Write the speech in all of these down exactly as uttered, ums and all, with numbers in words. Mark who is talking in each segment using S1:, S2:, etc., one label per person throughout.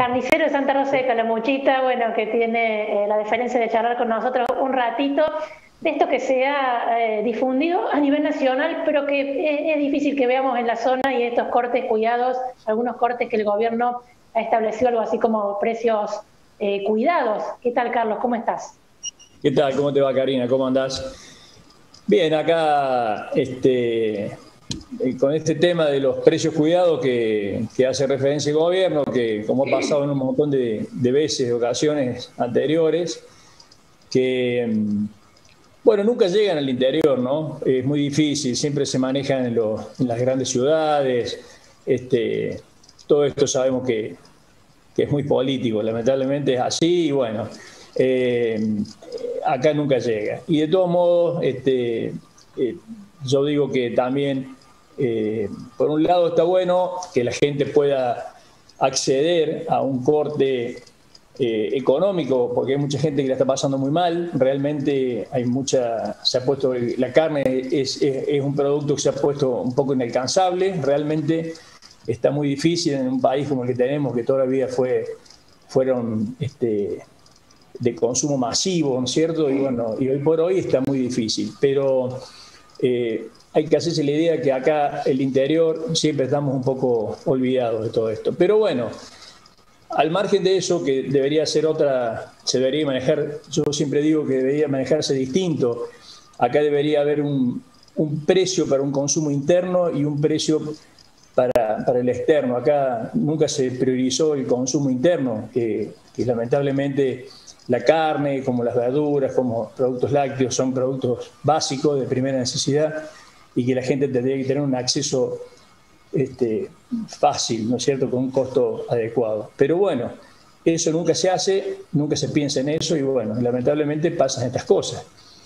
S1: carnicero de Santa Rosa de Calamuchita, bueno, que tiene eh, la deferencia de charlar con nosotros un ratito de esto que se ha eh, difundido a nivel nacional, pero que es, es difícil que veamos en la zona, y estos cortes cuidados, algunos cortes que el gobierno ha establecido, algo así como precios eh, cuidados. ¿Qué tal, Carlos? ¿Cómo estás?
S2: ¿Qué tal? ¿Cómo te va, Karina? ¿Cómo andás? Bien, acá este, con este tema de los precios cuidados que, que hace referencia el gobierno, que como ha pasado en un montón de, de veces, de ocasiones anteriores, que, bueno, nunca llegan al interior, ¿no? Es muy difícil, siempre se manejan en, los, en las grandes ciudades. Este, todo esto sabemos que, que es muy político, lamentablemente es así, y bueno, eh, acá nunca llega. Y de todos modos, este, eh, yo digo que también, eh, por un lado está bueno que la gente pueda acceder a un corte eh, económico, porque hay mucha gente que la está pasando muy mal. Realmente hay mucha, se ha puesto, la carne es, es, es un producto que se ha puesto un poco inalcanzable. Realmente está muy difícil en un país como el que tenemos, que toda la vida fue, fueron este, de consumo masivo, ¿no es cierto? Y bueno, y hoy por hoy está muy difícil. Pero eh, hay que hacerse la idea que acá, el interior, siempre estamos un poco olvidados de todo esto. Pero bueno, al margen de eso, que debería ser otra, se debería manejar, yo siempre digo que debería manejarse distinto. Acá debería haber un, un precio para un consumo interno y un precio Para, para el externo. Acá nunca se priorizó el consumo interno, que, que lamentablemente la carne, como las verduras, como productos lácteos, son productos básicos de primera necesidad, y que la gente tendría que tener un acceso este, fácil, ¿no es cierto?, con un costo adecuado. Pero bueno, eso nunca se hace, nunca se piensa en eso, y bueno, lamentablemente pasan estas cosas.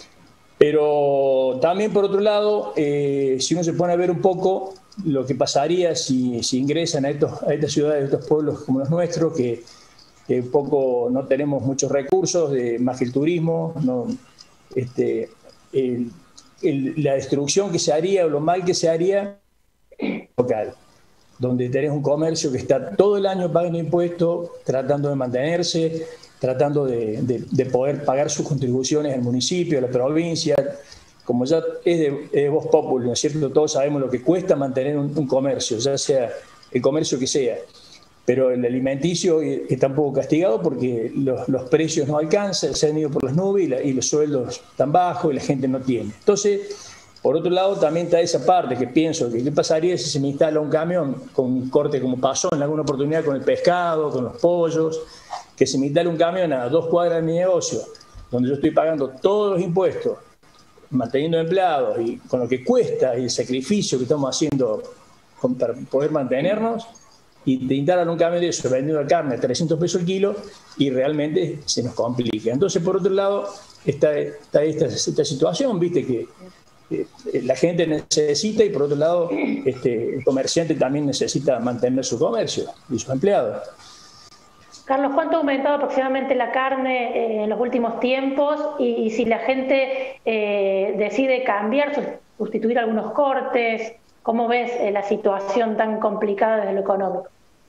S2: Pero también, por otro lado, eh, si uno se pone a ver un poco lo que pasaría si, si ingresan a, estos, a estas ciudades, a estos pueblos como los nuestros, que, que un poco no tenemos muchos recursos, de, más que el turismo, no, este, el, el, la destrucción que se haría o lo mal que se haría local, donde tenés un comercio que está todo el año pagando impuestos, tratando de mantenerse, tratando de, de, de poder pagar sus contribuciones al municipio, a la provincia. Como ya es de, de voz populi, ¿no es cierto? Todos sabemos lo que cuesta mantener un, un comercio, ya sea el comercio que sea. Pero el alimenticio está un poco castigado porque los, los precios no alcanzan, se han ido por las nubes, y, la, y los sueldos están bajos y la gente no tiene. Entonces, por otro lado, también está esa parte que pienso que qué pasaría si se me instala un camión con un corte, como pasó en alguna oportunidad con el pescado, con los pollos, que se me instala un camión a dos cuadras de mi negocio, donde yo estoy pagando todos los impuestos, manteniendo empleados, y con lo que cuesta y el sacrificio que estamos haciendo para poder mantenernos, y te instalan un camión de eso vendiendo la carne a trescientos pesos el kilo, y realmente se nos complica. Entonces, por otro lado, está, está esta, esta situación, viste, que eh, la gente necesita, y por otro lado, este, el comerciante también necesita mantener su comercio y sus empleados.
S1: Carlos, ¿cuánto ha aumentado aproximadamente la carne eh, en los últimos tiempos? Y, y si la gente eh, decide cambiar, sustituir algunos cortes, ¿cómo ves eh, la situación tan complicada desde lo económico?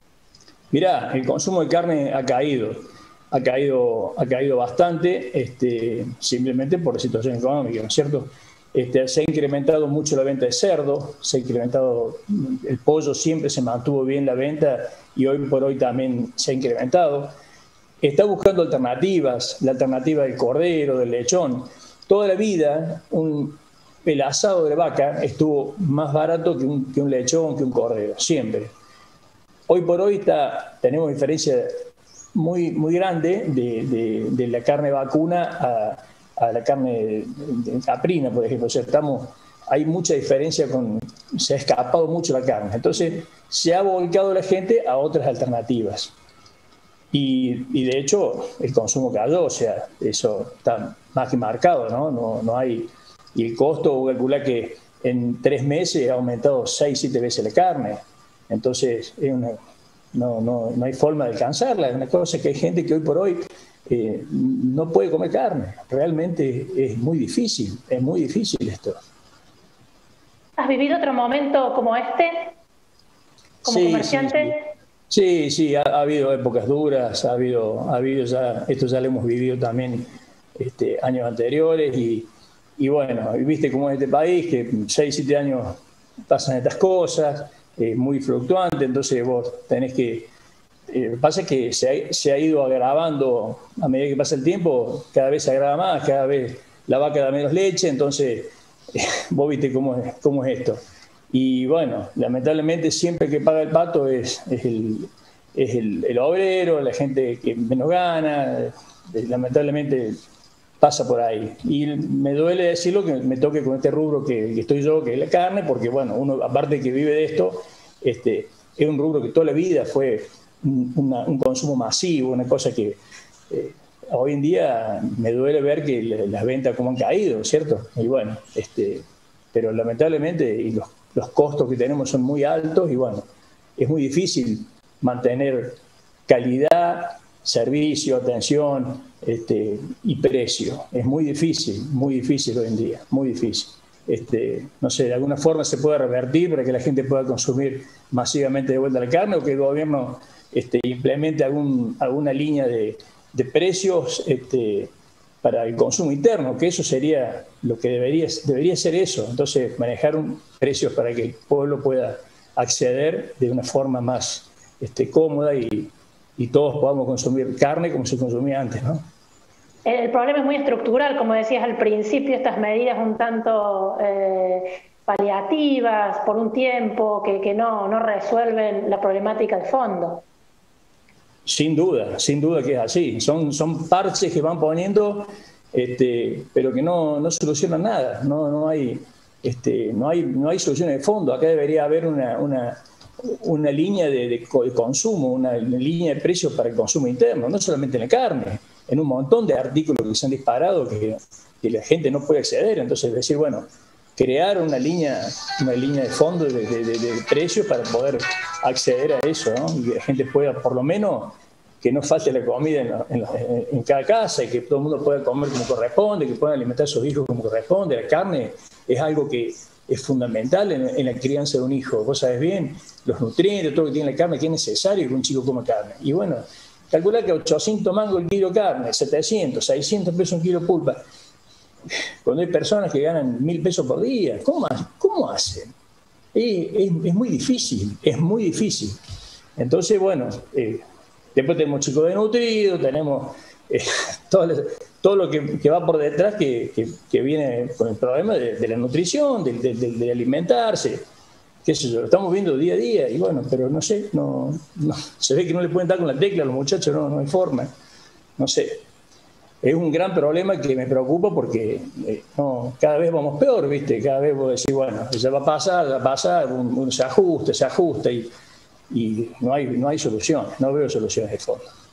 S2: Mirá, el consumo de carne ha caído, ha caído, ha caído bastante, este, simplemente por la situación económica, ¿no es cierto? Este, se ha incrementado mucho la venta de cerdo, se ha incrementado, el pollo siempre se mantuvo bien la venta, y hoy por hoy también se ha incrementado. Está buscando alternativas, la alternativa del cordero, del lechón. Toda la vida un, el asado de vaca estuvo más barato que un, que un lechón, que un cordero, siempre. Hoy por hoy está, tenemos diferencia muy, muy grande de, de, de la carne vacuna a a la carne caprina, por ejemplo. O sea, estamos, hay mucha diferencia, con, se ha escapado mucho la carne. Entonces, se ha volcado la gente a otras alternativas. Y, y de hecho, el consumo cayó, o sea, eso está más que marcado, ¿no? No, no hay, y el costo, calcula que en tres meses ha aumentado seis, siete veces la carne. Entonces, es una, no, no, no hay forma de alcanzarla. Es una cosa que hay gente que hoy por hoy Eh, no puede comer carne. Realmente es muy difícil, es muy difícil esto.
S1: ¿Has vivido otro momento como este, como
S2: sí,
S1: comerciante?
S2: Sí, Sí, sí, ha, ha habido épocas duras, ha habido, ha habido ya, esto ya lo hemos vivido también este, años anteriores y, y bueno, viste cómo es este país, que seis, siete años pasan estas cosas, es eh, muy fluctuante, entonces vos tenés que... Eh, lo que pasa es que se ha, se ha ido agravando a medida que pasa el tiempo, cada vez se agrava más, cada vez la vaca da menos leche, entonces eh, vos viste cómo es, cómo es esto. Y bueno, lamentablemente siempre que paga el pato es, es, el, es el, el obrero, la gente que menos gana, eh, lamentablemente pasa por ahí. Y me duele decirlo que me toque con este rubro que, que estoy yo, que es la carne, porque bueno, uno aparte que vive de esto, este, es un rubro que toda la vida fue un, una, un consumo masivo, una cosa que eh, hoy en día me duele ver que las ventas como han caído, ¿cierto? Y bueno, este, pero lamentablemente y los Los costos que tenemos son muy altos y bueno, es muy difícil mantener calidad, servicio, atención este, y precio. Es muy difícil, muy difícil hoy en día, muy difícil. Este, no sé, de alguna forma se puede revertir para que la gente pueda consumir masivamente de vuelta la carne o que el gobierno este, implemente algún, alguna línea de, de precios este, para el consumo interno, que eso sería lo que debería, debería ser eso. Entonces, manejar un, precios para que el pueblo pueda acceder de una forma más este, cómoda y, y todos podamos consumir carne como se consumía antes, ¿no?
S1: El problema es muy estructural, como decías al principio, estas medidas un tanto eh, paliativas por un tiempo que, que no, no resuelven la problemática de fondo.
S2: Sin duda, sin duda que es así. Son, son parches que van poniendo, este, pero que no, no solucionan nada. No, no, hay, este, no, hay, no hay soluciones de fondo. Acá debería haber una, una, una línea de, de consumo, una, una línea de precios para el consumo interno, no solamente en la carne, en un montón de artículos que se han disparado que, que la gente no puede acceder. Entonces, decir, bueno, crear una línea, una línea de fondo de, de, de, de precios para poder acceder a eso, ¿no? Y que la gente pueda, por lo menos, que no falte la comida en, la, en, la, en cada casa y que todo el mundo pueda comer como corresponde, que puedan alimentar a sus hijos como corresponde. La carne es algo que es fundamental en, en la crianza de un hijo. Vos sabés bien, los nutrientes, todo lo que tiene la carne, que es necesario que un chico coma carne. Y bueno, calcular que ochocientos mangos el kilo de carne, setecientos, seiscientos pesos un kilo de pulpa. Cuando hay personas que ganan mil pesos por día, ¿cómo, cómo hacen? Es, es, es muy difícil, es muy difícil. Entonces, bueno, eh, después tenemos chicos desnutridos, tenemos eh, todo, todo lo que, que va por detrás que, que, que viene con el problema de, de la nutrición, de, de, de, de alimentarse, qué sé yo, lo estamos viendo día a día y bueno, pero no sé, no, no, se ve que no le pueden dar con la tecla a los muchachos, no, no hay forma, no sé. Es un gran problema que me preocupa porque eh, no, cada vez vamos peor, ¿viste? Cada vez vos decís, bueno, ya va a pasar, va a pasar, uno se ajusta, se ajusta y, y no hay, no hay soluciones, no veo soluciones de fondo.